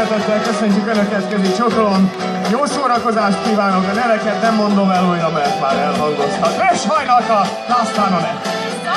szeretettel köszöntjük Önöket, kezi csokolom. Jó szórakozást kívánok, a neveket nem mondom el újra, mert már elhangoztak. És hajnalka, aztán a ne!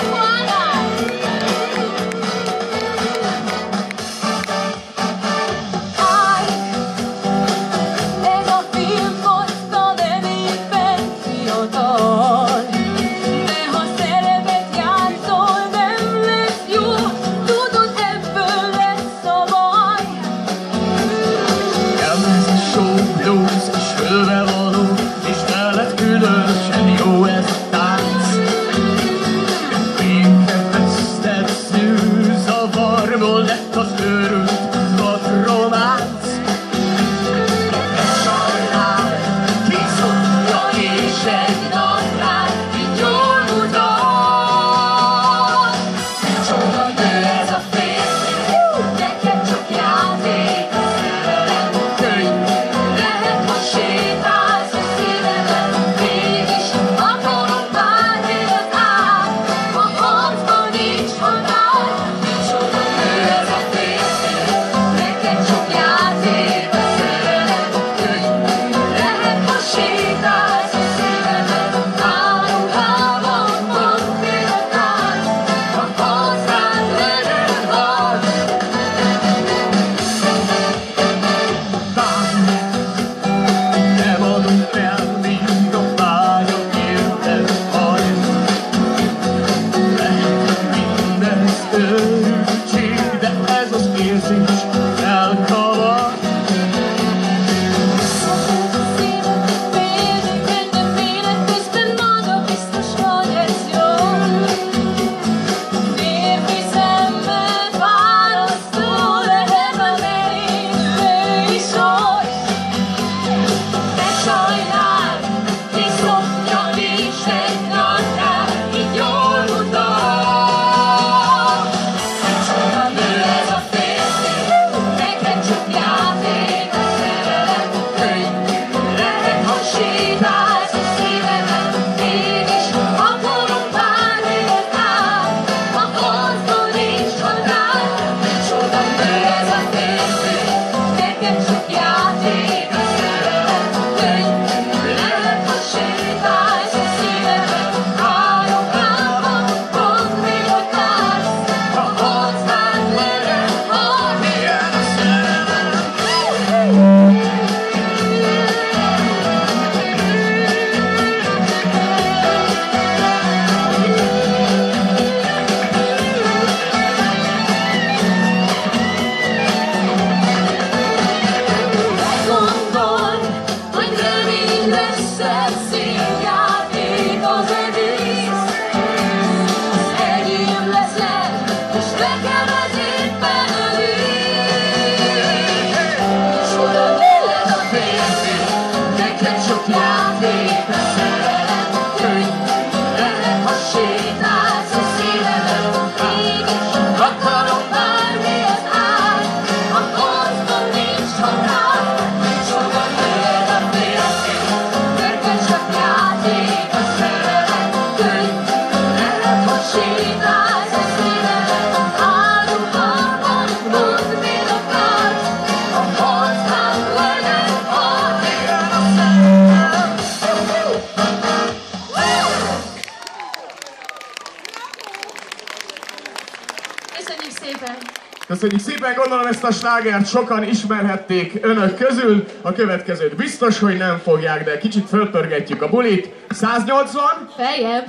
Köszönjük szépen, gondolom ezt a slágert sokan ismerhették önök közül. A következőt biztos, hogy nem fogják, de kicsit fölpörgetjük a bulit. 180? Feljebb.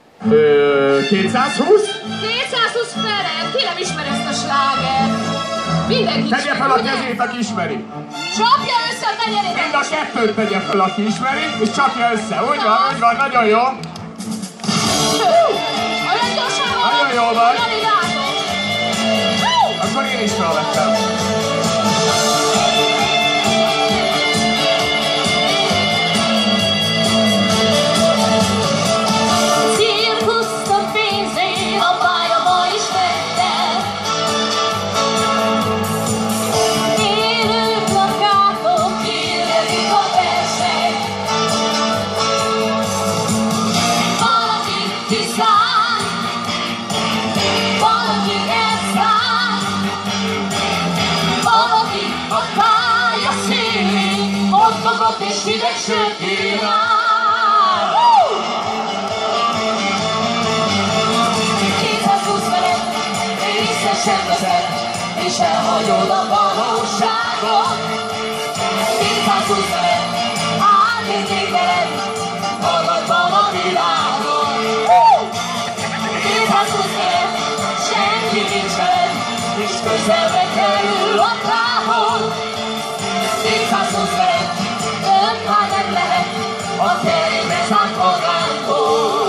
220? 220 feljebb. Ki nem ismer ezt a slágert? Mindenki ismeri, tegye fel a kezét, aki ismeri. Csapja össze a negyedét. Mind a kettőt tegye fel, aki ismeri, és csapja össze. Úgy van, nagyon jó. Olyan gyorsan van. Nagyon jó vagy. Akkor én is felvettem. Cirkuszt a pénzé, a pályaba is vette. Élő plakátok hirdetik a verseny. Valaki tisztán, első király. 220 felett észre sem veszed, és elhagyod a valóságot. 220 felett átértékeled magadban a világot. 220 felett senki nincs veled, és közelbe kerül a távol. 220 felett több már nem lehet, a kerékbe zárt magánból.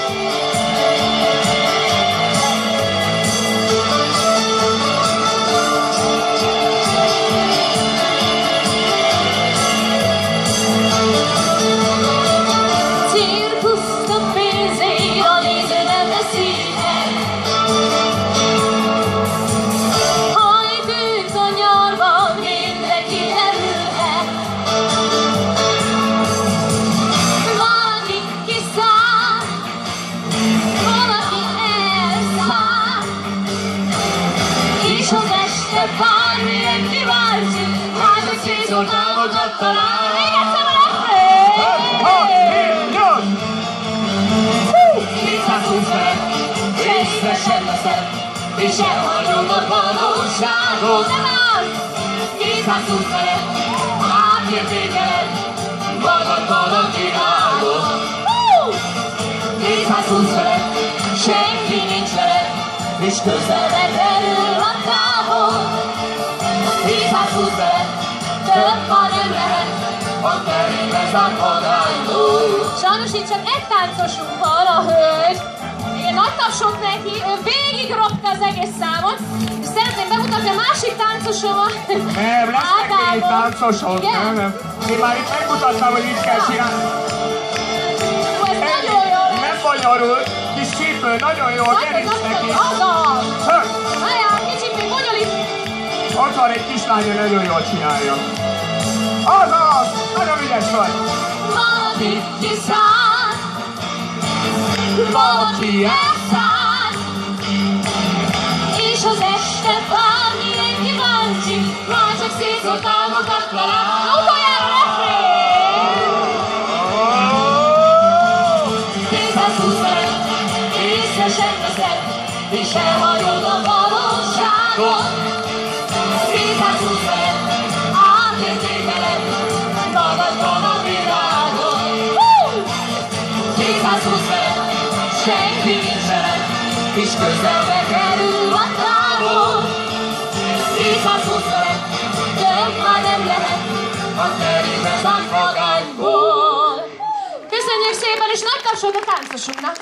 Cirkusztok pénzé a néző nem veszi el. Hajtőt a nyarban mindenki elülhet. Valaki kiszáll, valaki elszáll, és az este bármilyen kíváncsi, hát hogy szétszólt álmokat talál. Még egyszer a refrén! 220 felett észre sem veszed, és elhagyod a valóságot. 220 felett átértékeled magadban a világot. 220 felett senki nincs veled, és közelbe kerül a távol. 220 felett több már nem lehet, a kerékbe zárt magányból. Sajnos itt csak egy táncosunk van, a hölgy. Igen, nagy tapsot neki, ő végig ropta az egész számot. És szeretném bemutatni a másik táncosomat. Nem, lesznek még táncosok, nem. Én már itt megmutattam, hogy így kell csinálni. Ez nagyon jó lesz. Nem bonyolul, kis csípő, nagyon jó, gerinc neki. Azaz! Várjál, kicsit még bonyolít. Ott van egy kislány, nagyon jól csinálja. Azaz! Nagyon ügyes vagy! Valaki kiszáll, valaki elszáll, és az este bármilyen kíváncsi, már csak szétszólt álmokat talál. Utoljára refrén! 220 felett észre sem veszed, és elhagyod a valóságot. 220 felett átértékeled magadban a világot. 220 felett senki nincs veled, és közelbe kerül a távol. 220 felett több már nem lehet, a kerékbe zárt magányból. Köszönjük szépen, és nagy tapsot a táncosunknak!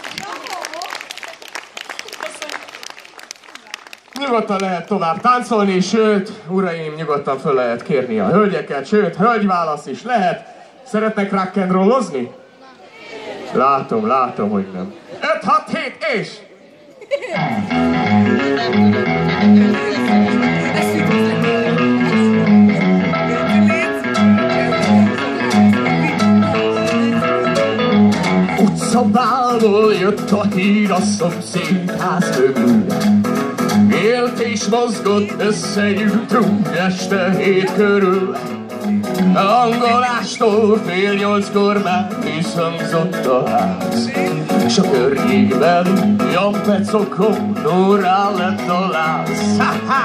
Nyugodtan lehet tovább táncolni, sőt, uraim, nyugodtan föl lehet kérni a hölgyeket, sőt, hölgyválasz is lehet. Szeretnek rock'n'rollozni? Látom, hogy nem. 5, 6, 7, és... Utcabálból jött a hír a szomszédház mögül. Élt és mozgott, összegyűltünk este 7 körül. Hangolástól fél 8-kor már visszhangzott a ház, s a környékben jampecokon órá lett a láz.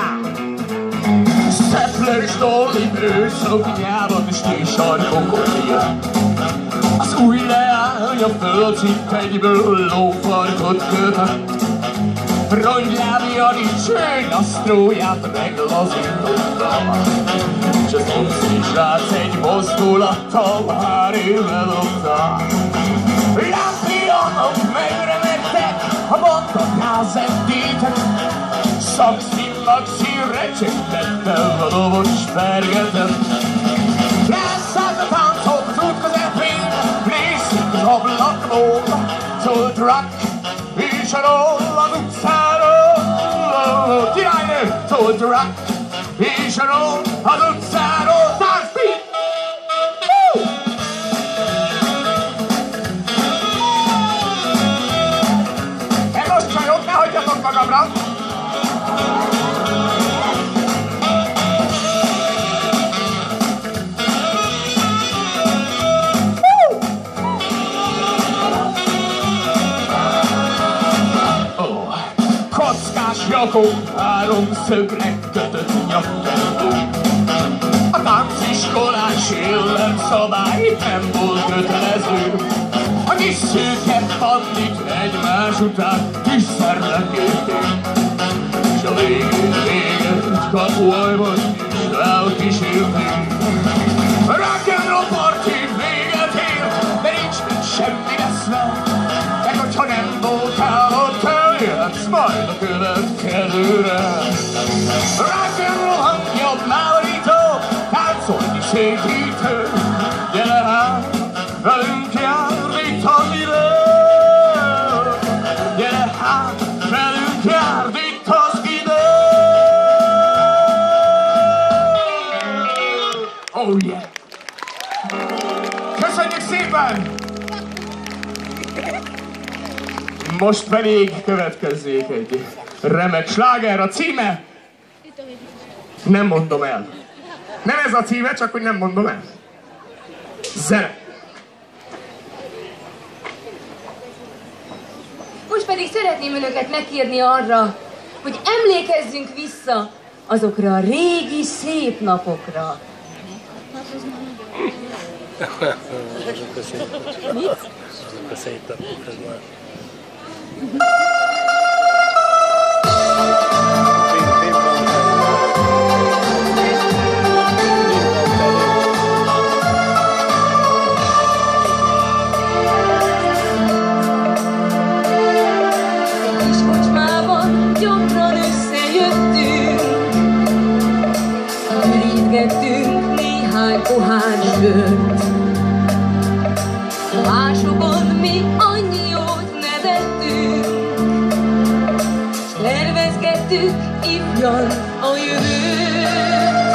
Szeples Dolly bőszoknyában és késarkokon jött. Az új leánya fölcitt egyből lófarkot kötött. Rongylábja nincs, asztróját meglazította, s az szomszéd srác egy mozdulattal már élvedobta. Lámpionok megremegtek, a bontakáz endítek, Szakszín-maxi recsegtettel a dobos pergetett. Leszállt a táncok az út közepén, részünk az ablakból, szólt rock és a roll az utcáról. Királynő, szólt rock és a roll az utcáról. Táncbeat! Most csajok, ne hagyjatok magamra! ablakon háromszögre kötött nyakkendő. A tánciskolás életszabály nem volt kötelező. A kis szőke pandit egymás után visszarlekélték, s a végén egy kapuajban is elkísérték. A rock'n'roll party véget ér, de nincs semmi veszve, meg hogyha nem voltál ott, eljöhetsz majd a következőre. Rock'n'roll hangja bátorító, táncolni segítő, gyere hát, velünk járni tanulni. Gyere hát, velünk járni tanulni. Oh yeah! Köszönjük szépen! Most pedig következzék egy remek sláger, a címe nem mondom el. Nem ez a címe, csak hogy nem mondom el. Zene! Most pedig szeretném önöket megkérni arra, hogy emlékezzünk vissza azokra a régi szép napokra. Mit? Azok a szép napok, ez már. Néhány pohár sört. Másokon mi annyi jót nevettünk, s tervezgettük ifjan a jövőt.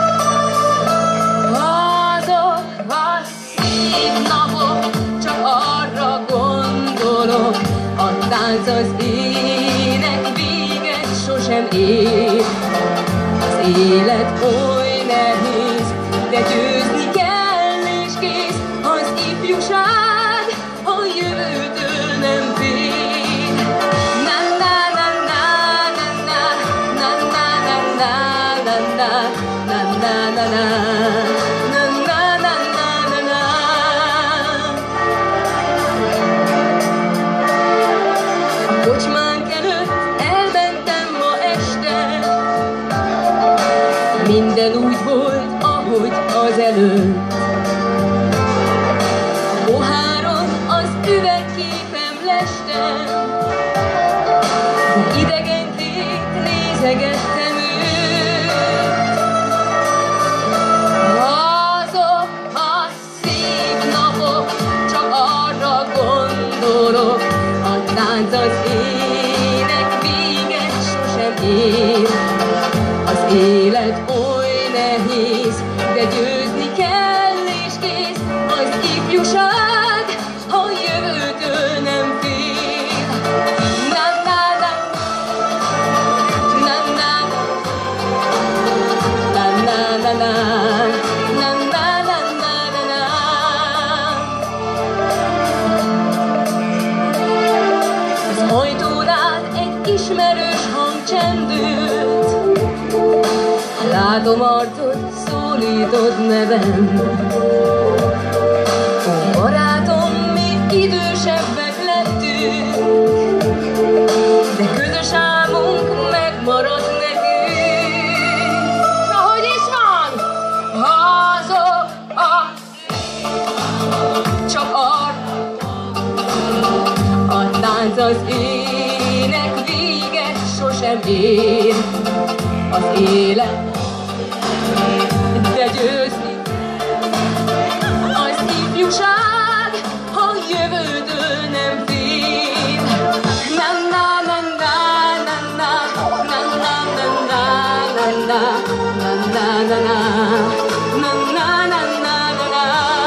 Azok a szép napok, csak arra gondolok, a tánc az ének véget sosem ér. Az élet oly nehéz, de győzni kell és kész, az ifjúság a jövőtől nem fél. Na na na na na na na na na na na na na na. A kocsmánk előtt elmentem ma este, minden úgy volt, ahogy az előtt. A poháron az üvegképem lestem, idegenként nézegettem őt. Azok a szép napok, csak arra gondolok, a tánc az ének véget sosem ér. Az élet oly nehéz, de győzni kell és kész, az ifjúság a jövőtől nem fél. Na na na na na na na na na na na. Az ajtórán egy ismerős hang csendült, látom arcod, szólítod nevem. Ó, barátom, mi idősebbek lettünk, de közös álmunk megmaradt nekünk. Ahogy is van, azok a csak a tánc az ének véget sosem ér. Az élet, de győzni az ifjúság a jövőtől nem fél. Na na na na na na na na na na na na na.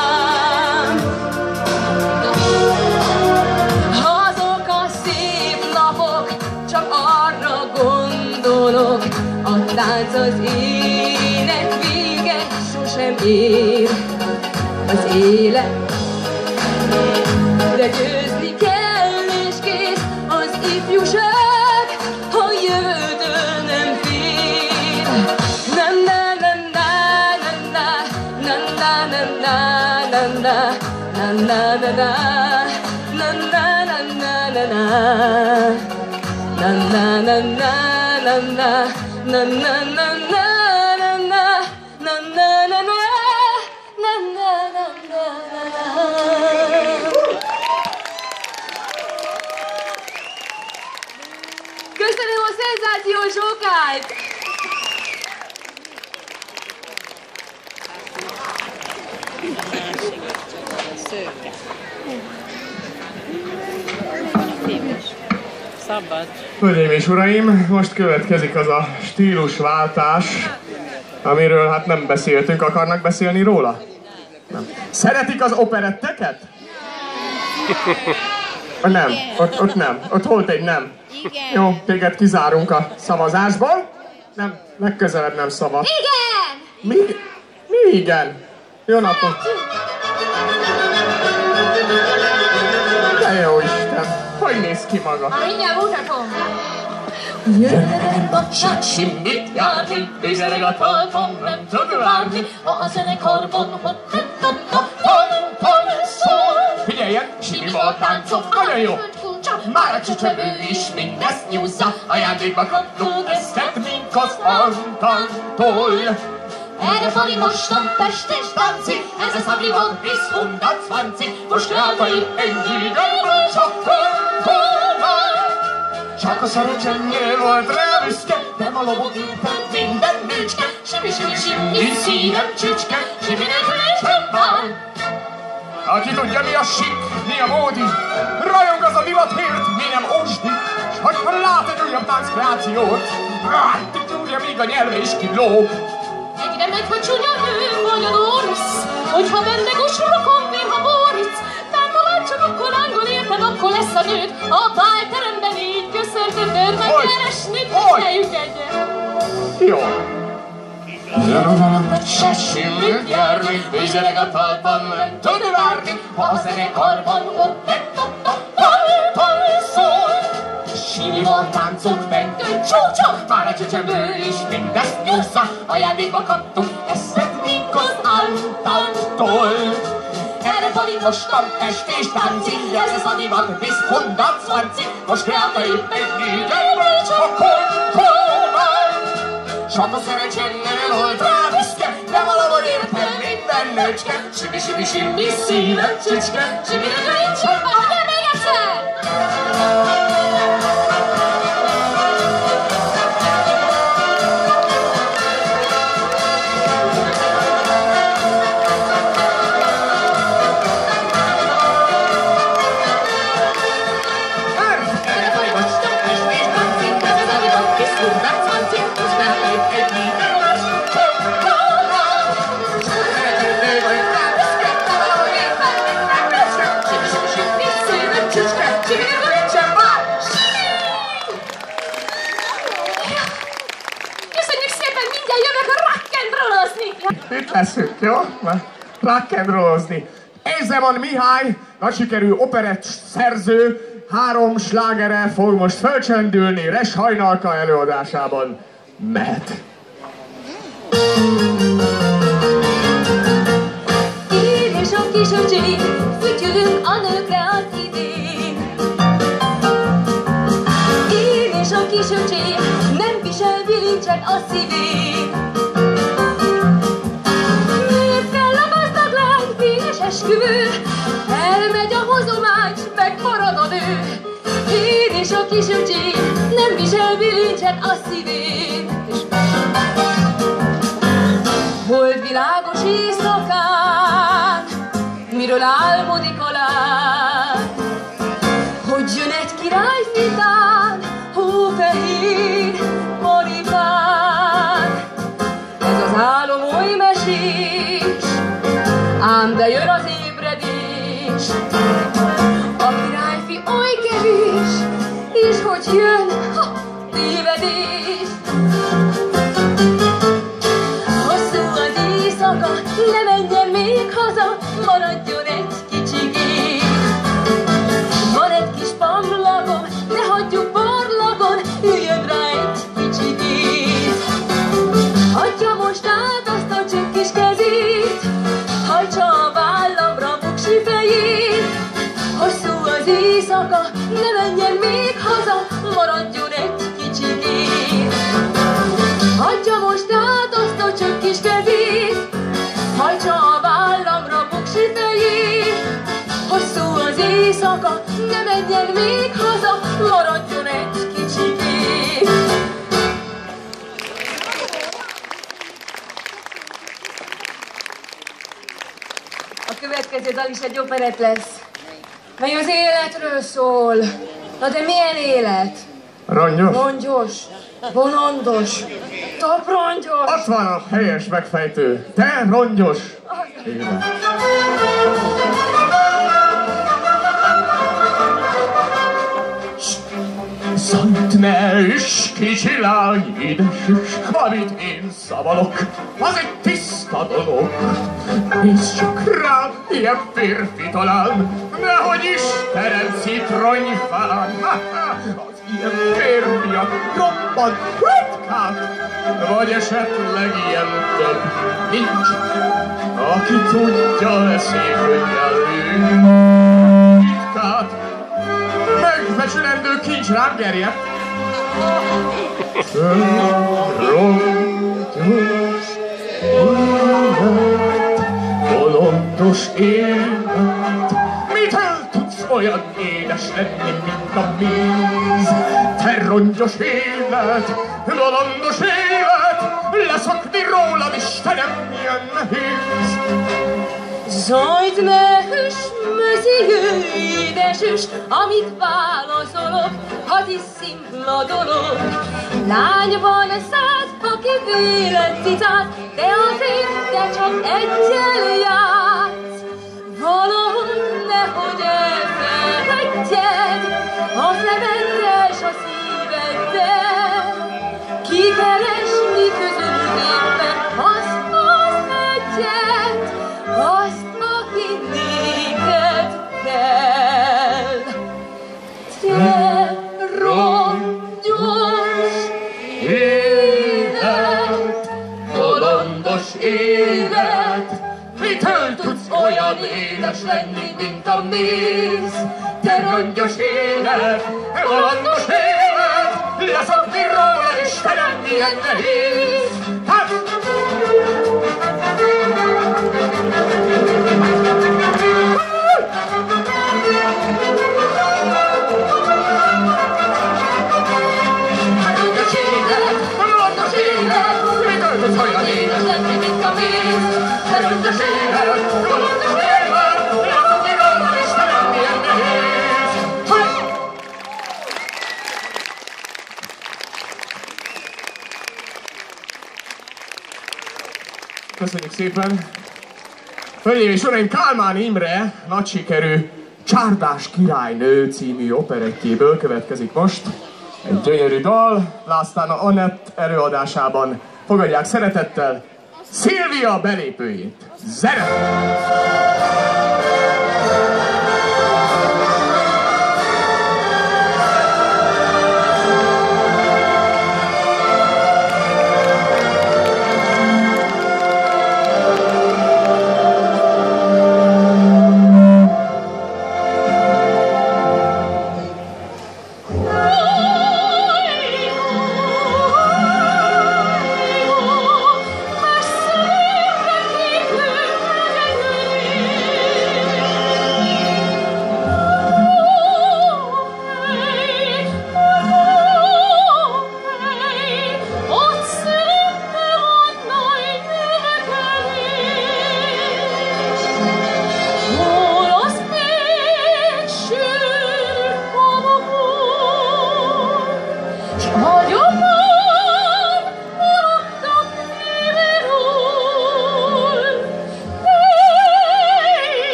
Azok a szép napok, csak arra gondolok, a tánc az ének véget sosem ér. Az élet, de győzni kell és kész, az ifjúság a jövő Köszönöm a szenzációs vokált! Szőke. Szabad. Hölgyeim és uraim, most következik az a stílusváltás, amiről hát nem beszéltünk. Akarnak beszélni róla? Nem. Szeretik az operetteket? Nem, ott nem. Ott volt egy nem. Igen. Jó, téged kizárunk a szavazásból. Nem, legközelebb nem szavaz. Igen! Mi igen? Jó napot! De jó Isten! Hogy néz ki maga? Mindjárt mutatom! Jöjjön, bocsát, simmit járni, vizeleg a talpon, nem tud várni, ha a zenekarban, hogy pom-pom szól. Figyeljen, simmival táncok, nagyon jó! Már a csücsövő is mindezt nyúzza, ajándékba kaptunk eztet, mink az Antantól. Erre Fali mostan Pest és Danci, ez a Szabli volt bis 120, most rákai egyéből csak tönkolvál. Csak a szerencsennyel volt rá büszke, de a lobot értem minden nőcske. Simi, simi, simi, szívem csücske, siminek sem van. Aki tudja mi a sik, mi a módi, rajong az a divatért, mi nem ósdi. S hogyha lát egy újabb tánckreációt, tudja, míg a nyelve is kilóg. Egyre megy, hogy csúnya nő vagy a Doris, hogyha vendegos rokon vér, ha Bóric. Támogat csak akkor lángol érted, akkor lesz a nőd. A bálteremben így köszöntött nőt megkeresni, figyeljuk egyet. Jó. Se simmit járni, vízeleg a talpon, nem tud várni, ha a zenekarban pom-pom szól. Simival táncolt bent egy csúcsa, már a csücsömből is mindezt nyúzza, ajándékba kaptunk eszet, mink az Antantól. Erre Fali mostan Pest és Danci, ez az a divat bis 120, most kreálta épp egy négyenből csak konkolvál. Csak a szerencsénnél volt rá büszke, de valahol értem minden nőcske. Simi, simi, simi, szívem csücske, siminek nincs sem van. De még egyszer! Itt leszünk, jó? Rock'n'rollozni. Ézemon Mihály, nagy sikerű operett szerző, 3 slágerrel fog most fölcsendülni Res Hajnalka előadásában. Mehet! Én és a kis öcsém, fütyülünk a nőkre az idén. Én és a kis öcsém, nem visel bilincset a szívén. Miért kell a gazdag lány, fényes esküvő? Elmegy a hozomány, megmarad a nő. Én és a kis öcsém, nem visel bilincset a szívén. Hold világos éjszakán, miről álmodik a lány, hogy jön egy királyfi tán, hófehér maripán. Ez az álom oly mesés, ám de jön az ébredés. A királyfi oly kevés, és hogy jön, ha, tévedés. Ne menjen még haza, maradjon egy kicsikét. Van egy kis pamlagom, ne hagyjuk barlagon, üljön rá egy kicsikét. Adja most át azt a csökkis kezét, hajtsa a vállamra buksi fejét. következő dal is egy operett lesz, mely az életről szól. Na de milyen élet? Rongyos? Rongyos, bolondos, toprongyos. Ott van a helyes megfejtő. Te rongyos élet. Szant ne üss, kicsi lány, édes üss, amit én szavalok, az egy tiszta dolog. Nézd csak rá, ilyen férfi talán, nehogy Istenem citronyfán. Az ilyen férfiak roppant ritkák, vagy esetleg ilyen több nincs, aki tudja leszékölni ritkát. Megbecsülendő kincs rám gerjedt. Rongyos élet, bolondos élet, mitől tudsz olyan édes lenni, mint a víz? Te rongyos élet, bolondos élet, leszokni rólad Istenem milyen nehéz. Zajt ne üss, möziő, édes üss, amit válaszolok, az is szimpla dolog. Lány van 100 aki vélet cicát, de azért te csak egyel játsz. Valahogy nehogy elfeledjed, az lementes a szíveddel. Kikeresni közülük éppen azt az egyet, azt, aki néked kell. Te rongyos élet, bolondos élet, mitől tudsz olyan édes lenni, mint a méz? Te rongyos élet, bolondos élet, leszokni róla Istenem milyen nehéz. Köszönjük szépen! Hölgyeim és uraim, Kálmán Imre nagy sikerű Csárdás királynő című operettjéből következik most egy gyönyörű dal, Lászlóna Anett előadásában. Fogadják szeretettel Szilvia belépőjét. Zene!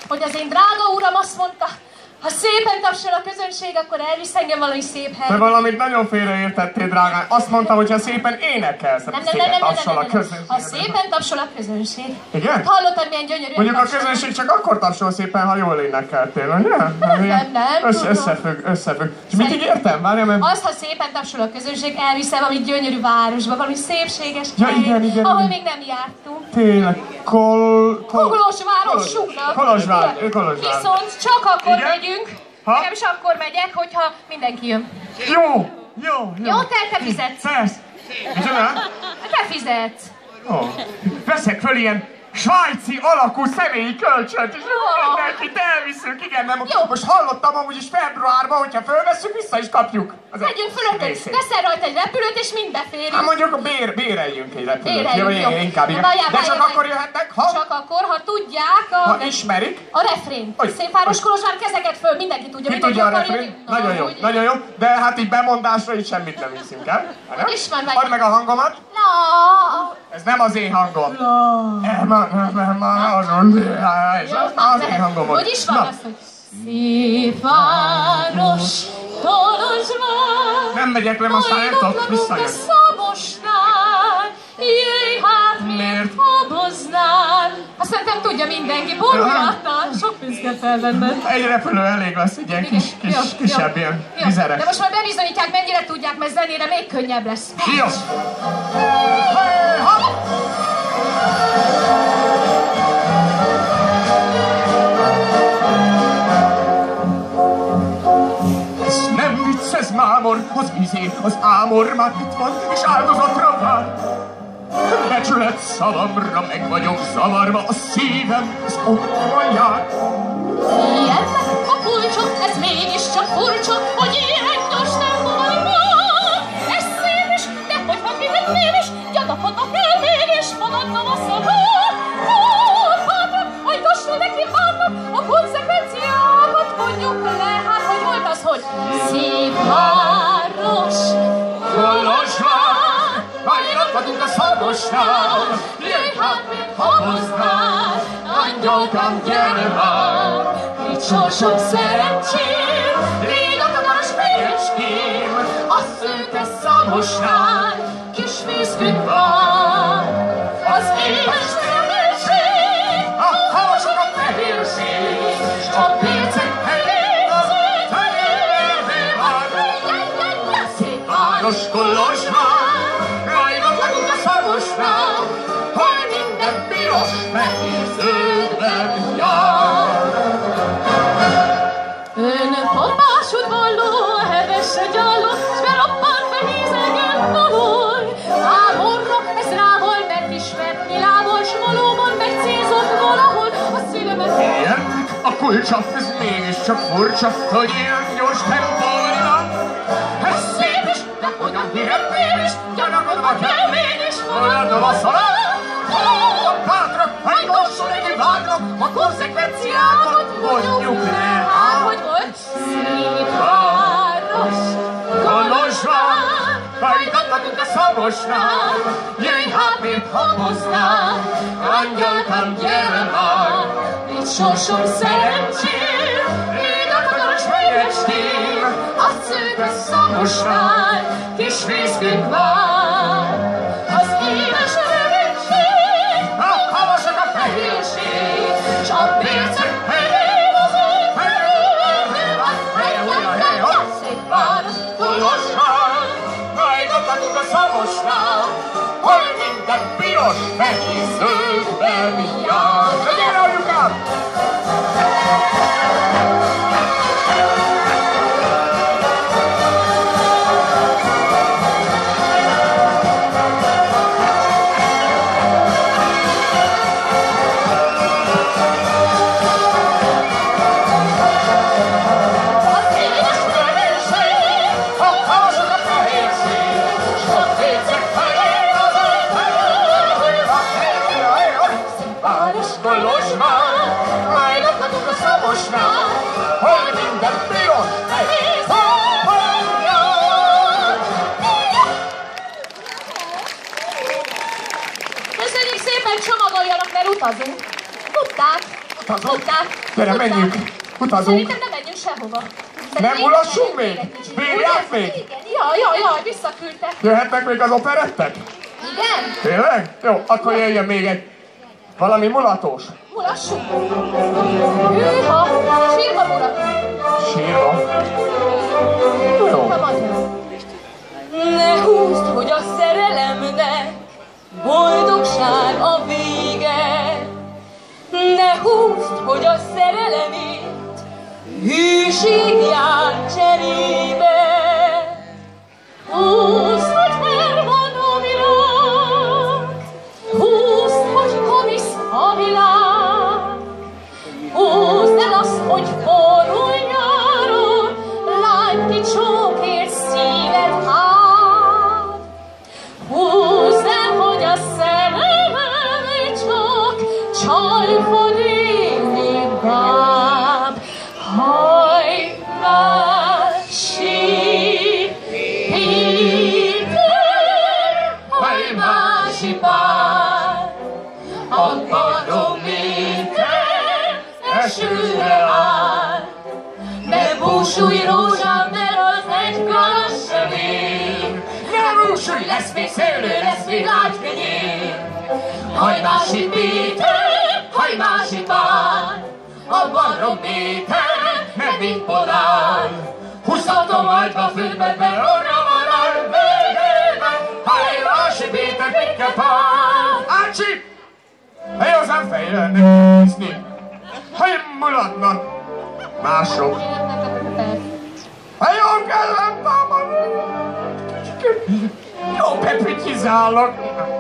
hogy az én drága uram azt mondta, ha szépen tapsol a közönség, akkor elvisz engem valami szép helyre. Te valamit nagyon félreértettél, drágám. Azt mondta, hogy ha szépen énekelsz, szépen tapsol a közönség. Ha szépen tapsol a közönség. Igen? Hallottad, milyen gyönyörű? Mondjuk a közönség csak akkor tapsol szépen, ha jól énekeltél, ugye? Nem. Összefügg. És mit ígértem? Várjál, mert... Az, ha szépen tapsol a közönség, elviszem valami gyönyörű városba, valami szépséges Ja, hely, igen. ahol még nem jártunk. Tényleg, Kolozsváron súgnak. Kolozsvár. Viszont csak akkor Igen? megyünk, nem is akkor megyek, hogyha mindenki jön. Jó. Jó, te fizetsz. Persze. Micsoda? Te fizetsz. Ó. Veszek föl ilyen svájci alakú személyi kölcsönt, és mindenkit elviszünk, igen, nem. Jó. Most hallottam amúgy is februárban, hogyha fölvesszük, vissza is kapjuk. Megyünk fölötted, teszel rajta egy repülőt, és mind beférünk. Hát mondjuk a béreljünk egy repülőt. Béreljünk, jó. Inkább, igen. De csak akkor jöhetnek, ha... Csak akkor, ha tudják Ha ismerik. a refrént. Szénfáros Kolozsvár, kezeket föl, mindenki tudja. Ki tudja a refrént? Nagyon jó. De hát így bemondásra így semmit nem hiszünk el. Ismer meg. Add meg a hangomat. Ez nem az én hangom. Ez az én hangom volt. Hogy is van az, hogy szép város, Kolozsvár, nem megyek le, aztán nem tudok visszajönni. Szabosnál, jöjj hát, miért haboznál? Azt szerintem tudja mindenki, boruljátnál, sok pénzt kell felvenned. Egy repülő elég lesz, egy ilyen kisebb, ilyen vizeres. De most már bebizonyítják, mennyire tudják, mert zenére még könnyebb lesz. Jó! Ez nem vicc, ez mámor, az az ámor már itt van, és áldozatra vár. Becsület szavamra meg vagyok zavarva, a szívem az otthon jár. Ilyen a kulcsot, ez mégiscsak furcsa, hogy ilyen gyors tempóval van. Ez szép is, de hogy van minden mégis, gyanakodnak el mégis, fogadnom a szavát. Bátrak, hajtasson neki bánnak, a konzekvenciákat mondjuk le, hát hogy volt az, hogy szép város, Kolozsvár, hajrat vagyunk a Szabosnál, jöjj hát, mint haboznál, angyolkám, gyere már, itt sorsom szerencsém, rég a takaros fejecském, a szőke Szabosnál, kis vízkünk van, az éles szerencsém, a havasok a fehérség, s a pécek helyén az öt helyévé vár. szép Város Kolozsvár, rajnak vagyunk a Szabosnál, hogy minden piros, fehér, zöldben jár. Ön pompásútból ló, hevesse gyalló, s beroppan fehézegő valój. Ámorra ez rávol, mert ismert nyilából, s valóban megcélzott valahol a szívemet. Ilyen a kulcsa, ez mégiscsak furcsa, hogy ilyen gyors tempóval van. Ez szép is, de hogyan hírem mégis, gyanakodva kell mégis, fogadnom a szalát. Bátrak, ha gyorsul neki vádnak, a konzekvenciákat mondjuk le. Hát, hogy volt? Szép város, Kolozsvár, hajtathatunk a Szabosnál, jöjj hát, mint haboznál, angyalkám, gyere már, itt sorsom szerencsém, rég a takaros fejecském, a szőke Szabosnál, kis vízkünk vár, az éles reménység, a havasok a fehérség, s a pécek helyén az öt helyévé van. Szép város, Kolozsvár, hajtathatunk a Szabosnál, hogy minden piros, fehér, zöldben jár. Legyen anyukám! Utazunk? Tudnák. Gyere, menjünk. Utazunk. Szerintem nem menjünk sehova. Nem mulassunk még? Bírják még? Jaj, visszaküldtek. Jöhetnek még az operettek? Igen? Tényleg? Jó, akkor jöjjön még egy valami mulatós. Mulassunk. Hűha, sírva mulatunk. Sírva. Jó. Ha mondja. Ne húzd, hogy a szerelemnek boldogság a vége. Ne húzd, hogy a szerelemért hűség jár cserébe. Húzd, hogy felvan a világ, húzd, hogy havisz a világ. Húzd el azt, hogy forró nyáron lány csókért szíved hát. Húzd el, hogy a szerelem csak csalfod élni báb. Hajnál Péter, hajnál Sipár, a barométer esőre áll. Ne búsulj rózsám, mert az egy garas sem ér. Ne rúsulj, lesz még szőlő, lesz még lágykenyér. Hajmási Péter, hajmási Pál, a barométer meddig podál. Húzhatom agyba földbe, mert orra van a végében. Hajmási Péter, pikke pál. Ácsi! Hely hozzám fejre, ne kívüszni. Hely mulatnak. Mások. Hely jól kellett támadni. Jó pepütyizálok.